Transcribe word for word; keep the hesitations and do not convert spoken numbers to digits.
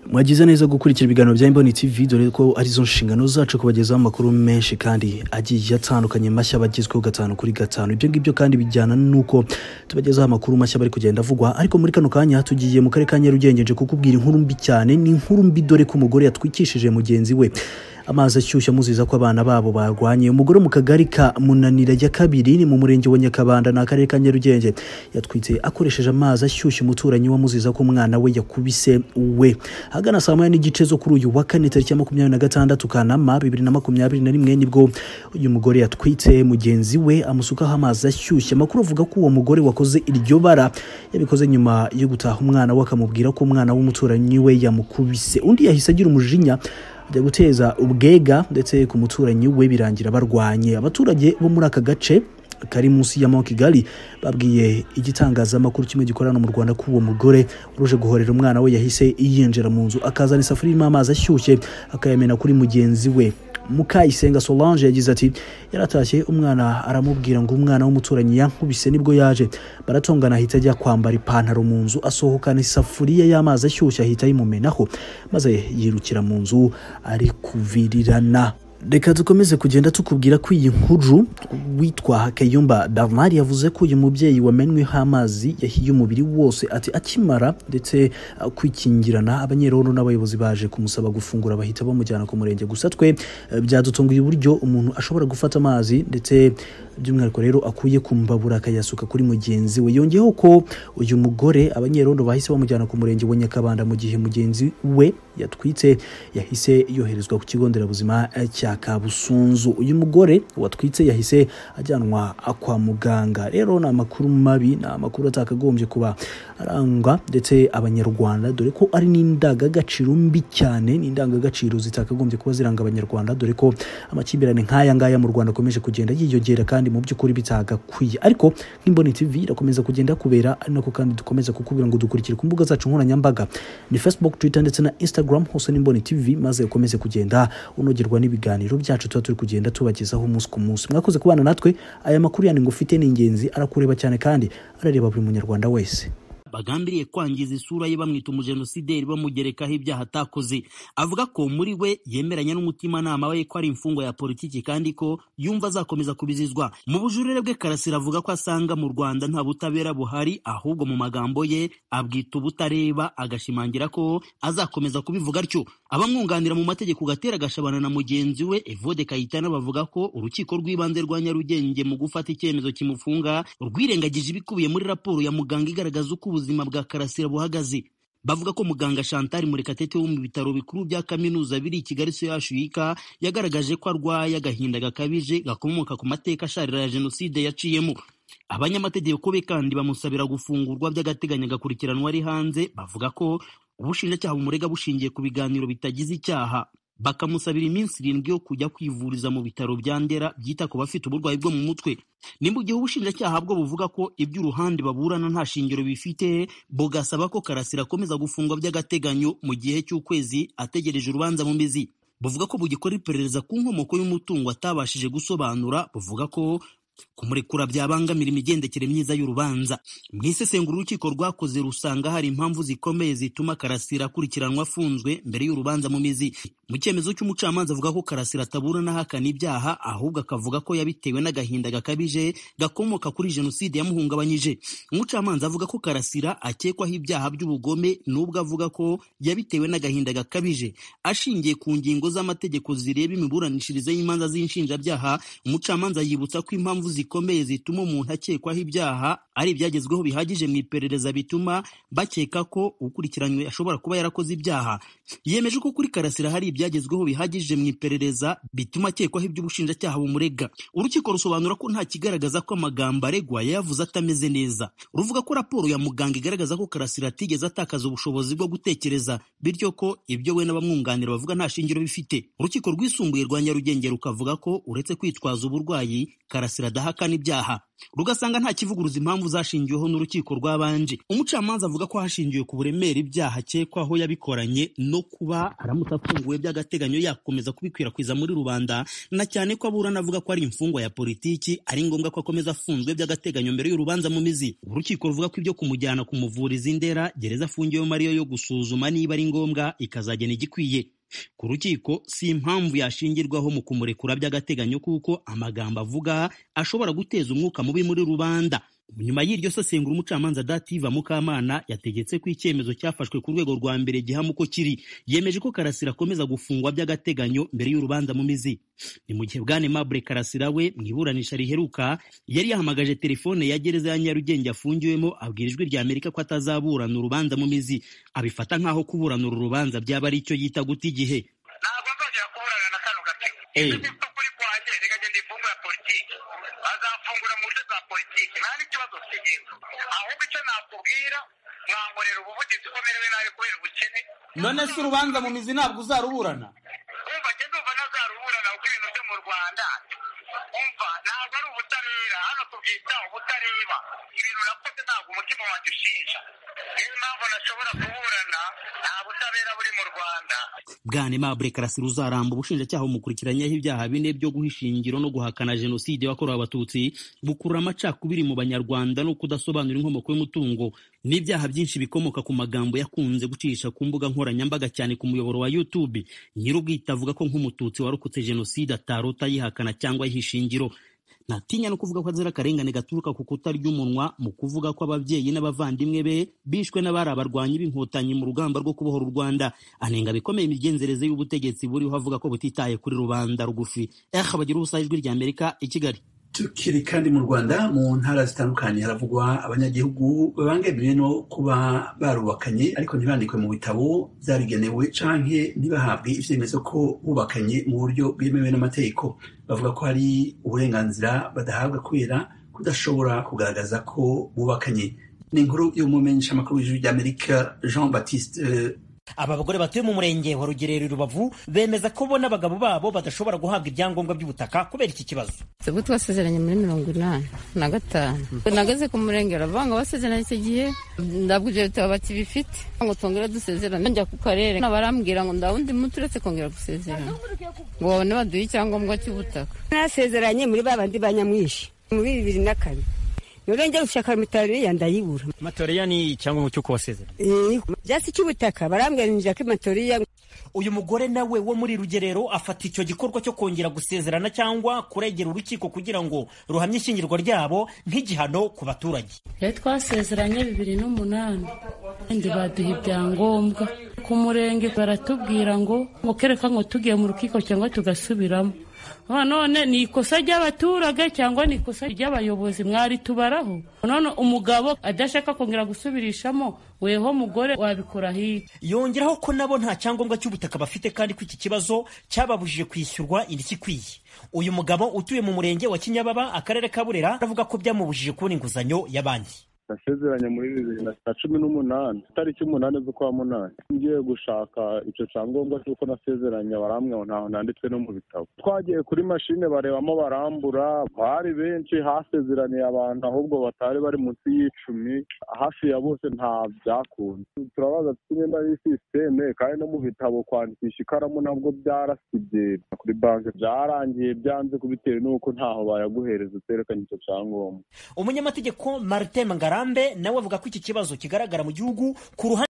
Mwagize neza gukurikira ibiganiro bya Imboni T V dore ko ari zo nshingano zacu kubagezaho amakuru menshi kandi agiye atandukanye mashya bagizweho gatanu kuri gatanu. Ibyo ngibyo kandi bijyana nuko tubagezaho amakuru mashya bari kugenda avugwa, ariko muri kano kanya tugiye mu karere ka Nyarugenge nje kukubwira inkuru mbi cyane. Ni inkuru mbi dore ko umugore yatwikishije mugenzi we amazi ashyushye amuziza ko abana babo barwanye. Umugore mu kagari ka Munanira ya kabiri ni mu murenge wa Nyakabanda na karere ka Nyarugenge yatwitse akoresheje amazi ashyushye umuturanyi wamuziza ko umwana we yakubise we. Hagana saa moya n'igice zo kuri uyu wa kane tariki ya makumyabiri na gatandatu Kanama bibiri na makumyabiri na rimwe nibwo uyu mugore yatwitse mugenzi we amusukaho amazi ashyushye. Amakuru avuga ko uwo mugore wakoze iryo bara yabikoze nyuma yo gutaha umwana we akamubwira ko umwana w'umuturanyi we yamukubise. Undi yahise agira umujinya ajya guteza ubwega ndetse ku muturanyi we birangira barwanye. Abaturage bo muri aka gace kari munsi ya Mount Kigali babwiye igitangazamakuru kimwe gikorana mu Rwanda ko uwo mugore uruje guhorera umwana we yahise yinjira mu nzu akazana isafuriya irimo amazi ashyushye akayamena kuri mugenzi we. Mukayisenga Solange yagize ati yaratashye umwana aramubwira ngo umwana w'umuturanyi yankubise, nibwo yaje baratongana ahita ajya kwambara ipantaro mu nzu asohokana isafuriya y'amazi ashyushye ahita yimumenaho maze yirukira mu nzu ari kuvirirana. Reka dukomeze kugenda tukubwira ko iyi nkuru witwa Kayumba Bernard yavuze ko uyu mubyeyi wamenweho amazi yahiye umubiri wose ati akimara ndetse kwikingirana abanyerondo n'abayobozi baje kumusaba gufungura bahita bamujyana ku murenge. Gusa twe byadutunguye uburyo umuntu ashobora gufata amazi ndetse by'umwihariko rero akuye ku mbabura akayasuka kuri mugenzi we. Yongeyeho ko uyu mugore abanyerondo bahise bamujyana ku murenge wa Nyakabanda mu gihe mugenzi we yatwitse yahise yoherezwa ku kigo nderabuzima cya Kabusunzu. Uyu mugore watwitse yahise ajyanwa kwa muganga. Rero na makuru mabi na makuru atakagombye kuba aranga ndetse abanyarwanda dore ko ari n'indangagaciro mbi cyane, n'indangagaciro zitakagombye kuba ziranga abanyarwanda dore ko amakimbirane nk'aya ngaya mu Rwanda akomeje kugenda yiyongera kandi mu by'ukuri bitagakwiye. Ariko nk'Imboni T V irakomeza kugenda kubera ari nako kandi dukomeza kukubwira ngo dukurikire ku mbuga zacu nkoranyambaga ni Facebook, Twitter ndetse na Instagram hose n'Imboni T V maze ukomeze kugenda unogerwa n'ibiganiro byacu tuba turi kugenda tubagezaho umunsi ku munsi. Mwakoze kubana natwe, aya makuru yani ngo ufite n'ingenzi arakureba cyane kandi arareba buri munyarwanda wese. Bagambiriye kwangiza isura ye bamwita umujenosideri bamugerekaho ibyaha atakoze. Avuga ko muri we yemeranya n'umutima nama we ko ari imfungo ya politiki kandi ko yumva azakomeza kubizizwa. Mu bujurire bwe Karasira avuga ko asanga mu Rwanda nta butabera buhari, ahubwo mu magambo ye abwita ubutareba, agashimangira ko azakomeza kubivuga atyo. Abamwunganira mu mategeko Gatera Gashabana na mugenzi we Evode Kayitana bavuga ko urukiko rw'ibanze rwa Nyarugenge mu gufata icyemezo kimufunga rwirengagije ibikubiye muri raporo ya muganga igaragaza uko ubuzima bwa Karasira buhagaze. Bavuga ko muganga Chantal Murekatete wo mu bitaro bikuru bya kaminuza biri i Kigali C H U K yagaragaje ko arwaye agahinda gakabije gakomoka ku mateka asharira ya jenoside yaciyemo. Abanyamategeko be kandi bamusabira gufungurwa by'agateganyo agakurikiranwa ari hanze. Bavuga ko ubushinjacyaha bumurega bushingiye ku biganiro bitagize icyaha, bakamusabira iminsi irindwi yo kujya kwivuriza mu bitaro bya Ndera byita ku bafite uburwayi bwo mu mutwe. Ni mu gihe ubushinjacyaha bwo buvuga ko iby'uruhande baburana nta shingiro bifite, bugasaba ko Karasira akomeza gufungwa by'agateganyo mu gihe cy'ukwezi ategereje urubanza mu mizi. Buvuga ko bugikora iperereza ku nkomoko y'umutungo atabashije gusobanura. Buvuga ko kumurekura byabangamira imigendekere myiza y'urubanza. Mu isesengura urukiko rwakoze rusanga hari impamvu zikomeye zituma Karasira akurikiranwa afunzwe mbere y'urubanza mu mizi. Mu cyemezo cy'umucamanza avuga ko Karasira ataburana ahakana ibyaha, ahubwo akavuga ko yabitewe n'agahinda gakabije gakomoka kuri jenoside yamuhungabanyije. Umucamanza avuga ko Karasira akekwaho ibyaha by'ubugome nubwo avuga ko yabitewe n'agahinda gakabije. Ashingiye ku ngingo z'amategeko zireba imiburanishirize y'imanza z'inshinjabyaha, umucamanza yibutsa ko impamvu zikomeye zituma umuntu akekwaho ibyaha ari ibyagezweho bihagije mu iperereza bituma bakeka ko ukurikiranywe ashobora kuba yarakoze ibyaha. Yemeje ko kuri Karasira hari ibyagezweho bihagije mu iperereza bituma akekwaho iby'ubushinjacyaha bumurega. Urukiko rusobanura ko nta kigaragaza ko amagambo aregwa yayavuze atameze neza. Ruvuga ko raporo ya muganga igaragaza ko Karasira atigeze atakaza ubushobozi bwo gutekereza, bityo ko ibyo we n'abamwunganira bavuga nta shingiro bifite. Urukiko rwisumbuye rwa Nyarugenge rukavuga ko uretse kwitwaza uburwayi, Karasira rudahakana ibyaha rugasanga nta kivuguruza impamvu zashingiweho n'urukiko rwabanje. Umucamanza avuga ko hashingiwe ku buremere ibyaha akekwaho yabikoranye no kuba aramutse afunguwe by'agateganyo yakomeza kubikwirakwiza muri rubanda, na cyane ko aburana avuga ko ari imfungwa ya politiki ari ngombwa ko akomeza afunzwe by'agateganyo mbere y'urubanza mu mizi. Urukiko ruvuga ko ibyo kumujyana kumuvuriza indera gereza afungiwemo ariyo yo gusuzuma niba ari ngombwa ikazagena igikwiye. Ku rukiko si impamvu yashingirwaho mu kumurekura by'agateganyo kuko amagambo avuga ashobora guteza umwuka mubi muri rubanda. Nyuma y'iryo sesengura umucamanza Dativa Mukamana yategetse ko icyemezo cyafashwe ku rwego rwa mbere gihama uko kiri. Yemeje ko Karasira akomeza gufungwa by'agateganyo mbere y'urubanza mu mizi. Ni mu gihe Bwana Aimable Karasira we mu iburanisha riheruka yari yahamagaje telefone ya gereza ya Nyarugenge afungiwemo abwira Ijwi rya Amerika ko atazaburana urubanza mu mizi. Abifata nk'aho kuburana uru rubanza byaba ari icyo yita guta igihe. Ntabwo nzongera kuburana na kano gatsiko. Kuri kwanjye reka ngende ifungwa ya politiki. Azafungura mu buryo bwa politiki. Nta n'ikibazo cy'ingenzi. Ahubwo icyo nakubwira mwankorera ubuvugizi ko merewe nabi kubera ubukene. None se urubanza mu mizi ntabwo uzaruburana? Umva njye ndumva ntazaruburana kuko ibintu byo mu Rwanda umva ntabwo ari ubutabera, hano tubyita ubutareba. Ibintu nakoze ntabwo umutima wanjye ushinja. Niyo mpamvu nashobora kuburana, nta butabera buri mu Rwanda. Bwana Aimable Karasira uzaramba ubushinjacyaha bumukurikiranyeho ibyaha bine byo guhisha ingiro no guhakana jenoside yakorewe abatutsi, bukurura amacakubiri mu banyarwanda no kudasobanura inkomoko y'umutungo, n'ibyaha byinshi bikomoka ku magambo yakunze gucisha ku mbuga nkoranyambaga cyane ku muyoboro wa YouTube. Nyir'ubwite avuga ko nk'umututsi warokotse jenoside atarota yihakana cyangwa yihisha ingiro. Natinya no kuvuga ko azira akarengane gaturuka ku kutarya umunwa mu kuvuga ko ababyeyi n'abavandimwe be bishwe n'abari abarwanyi b'inkotanyi mu rugamba rwo kubohora u Rwanda. Anenga bikomeye imigenzereze y'ubutegetsi buriho avuga ko butitaye kuri rubanda rugufi. Eh bagira ubusa Ijwi rya Amerika i Kigali. Tukiri kandi mu Rwanda mu ntara zitandukanye haravugwa abanyagihugu babangamiwe no kuba barubakanye ariko ntibandikwe mu bitabo byabigenewe canke ntibahabwe ivyemezo ko bubakanye mu buryo bwemewe n'amategeko. Bavuga ko hari uburenganzira badahabwa kubera kudashobora kugaragaza ko bubakanye. Ni inkuru y'umumenyesha makuru w'Ijwi rya Amerika Jean Baptiste. Aba bagore batuye mu murenge wa Rugerero Rubavu bemeza ko bo n'abagabo babo badashobora guhabwa ibyangombwa by'ubutaka kubera iki kibazo. Ubu twasezeranye muri mirongo inani na gatanu. Nageze ku murenge bavanga basezeranye icyo gihe ndabwije leta bati bifite ngo tongera dusezerane. Njya ku karere barambwira ngo ndawundi mutu uretse kongera gusezerana ngo babone baduhe icyangombwa cy'ubutaka. Nasezeranye muri babandi banyamwishi muri bibiri na kane. Yorenge gushaka mitoriya ndayibura. Mitoriya ni icyangombwa cyo kubasezerana. Eh, byasi cy'ubutaka barambwira njya ko mitoriya. Uyu mugore nawe wo muri Rugerero afata icyo gikorwa cyo kongera gusezerana cyangwa kuregera urukiko kugira ngo ruhamye ishyingirwa ryabo nk'igihano ku baturage. Ye twasezeranye bibiri n'umunani ndi baduha ibyangombwa ku murenge baratubwira ngo ngo kereka ngo tugiye mu rukiko cyangwa tugasubiramo. None ni ikosa ry'abaturage cyangwa ni ikosa ry'abayobozi mwari tubaraho. None umugabo adashaka kongera gusubirishamo weho mugore wabikora hiye. Yongeraho ko nabo nta cyangombwa cy'ubutaka bafite kandi ko iki kibazo cyababujije kwishyurwa indishyi ikwiye. Uyu mugabo utuye mu murenge wa Kinyababa akarere ka Burera aravuga ko byamubujije kubona inguzanyo ya banki. Nasezeranye muri bibiri na cumi n'umunani tariki umunani z'ukwa munani ngiye gushaka icyo cyangombwa cy'uko nasezeranye baramwe ntaho nanditswe no mu bitabo. Twagiye kuri mashine barebamo barambura, bari benshi hasezeraniye abantu ahubwo batari bari munsi y'icumi, hafi ya bose nta byakunze. Turabaza tugenda ari systeme kandi no mu bitabo kwandikisha ikaramu nabwo byarasibye kuri banki byarangiye byanze kubitewe n'uko ntaho bayaguhereza uterekanye icyo cyangombwa. Umunyamategeko Martin Ngarambe nawe avuga ko iki kibazo kigaragara mu gihugu ku ruhande